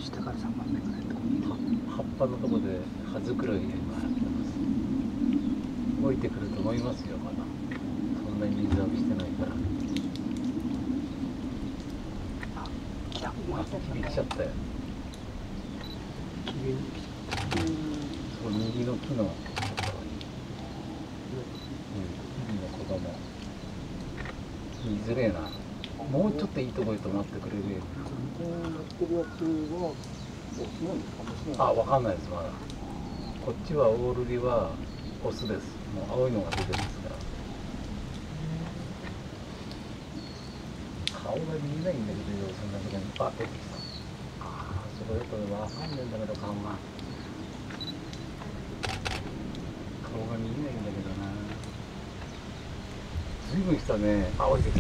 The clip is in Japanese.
下から3番目ぐらいのとこ葉っぱのとこで葉づくろいが今やってます。動いてくると思いますよ。まだそんなに水浴びしてないから。 あ、来た。 来ちゃったよ。 綺麗に来ちゃった。 そう、右の木のところに、海の子供見づれえな。もうちょっといいところに止まってくれるよ。あ、わかんないです。まだこっちはオオルリはオスです。もう青いのが出てますから。顔が見えないんだけど、そんなとこにバッて出てきた。ああ、そこだとわかんないんだけど、顔が見えないんだけどな。ずいぶん来たね。あ、降りてきた。